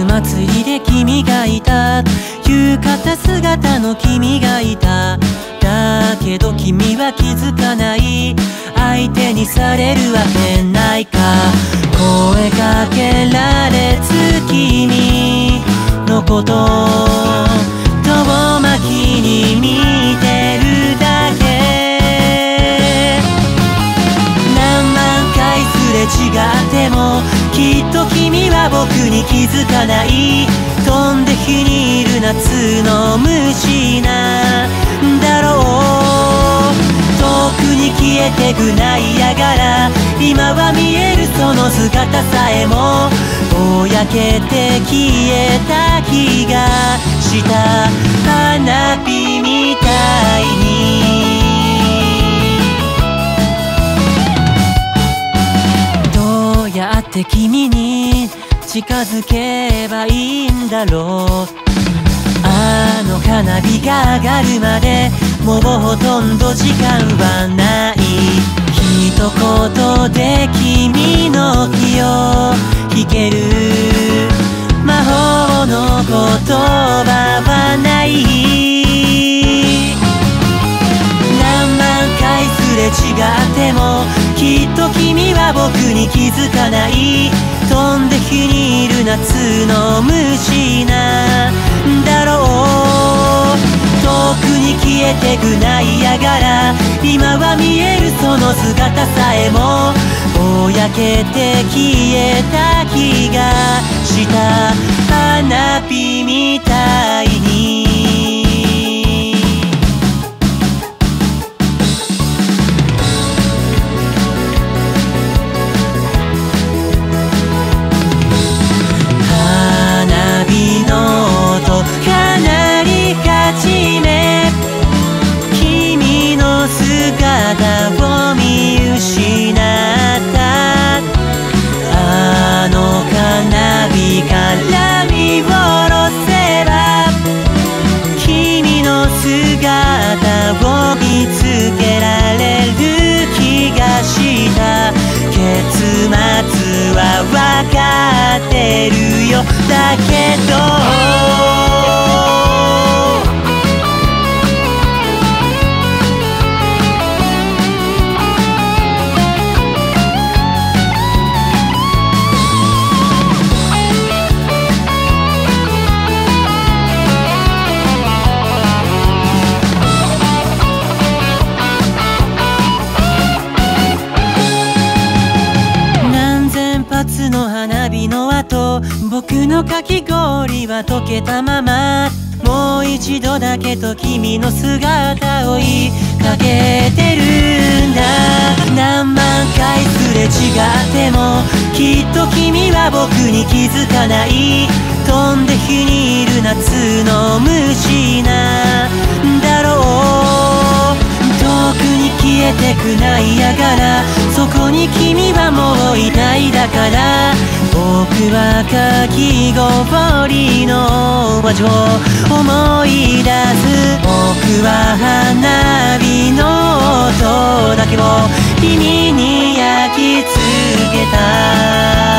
祭りで君がいた、浴衣姿の君がいた。だけど君は気づかない、相手にされるわけないか。声かけられず君のこと遠巻きに見てるだけ。何万回すれ違ってもきっと君は僕に気づかない。飛んで火にいる夏の虫なんだろう。遠くに消えてくナイアガラ、今は見えるその姿さえもぼやけて消えた気がした。花火みたいにどうやって君に近づけばいいんだろう。あの花火が上がるまでもうほとんど時間はない。一言で君の気を引ける魔法の言葉はない。何万回すれ違ってもきっと君は僕に気づかない。飛んで火にいる夏の虫なんだろう。遠くに消えてくナイアガラ、今は見えるその姿さえもぼやけて消えた気がした。花火みたいにを見失った。あの花火から見下ろせば君の姿を見つけられる気がした。結末は分かってるよ、だけどの花火の後、僕のかき氷は溶けたまま。もう一度だけと君の姿を追いかけてるんだ。何万回すれ違ってもきっと君は僕に気づかない。飛んで火にいる夏の虫なんだろう。遠くに消えてくナイアガラ、そこに君はもういないだから。僕はかき氷の味を思い出す。僕は花火の音だけを耳に焼き付けた。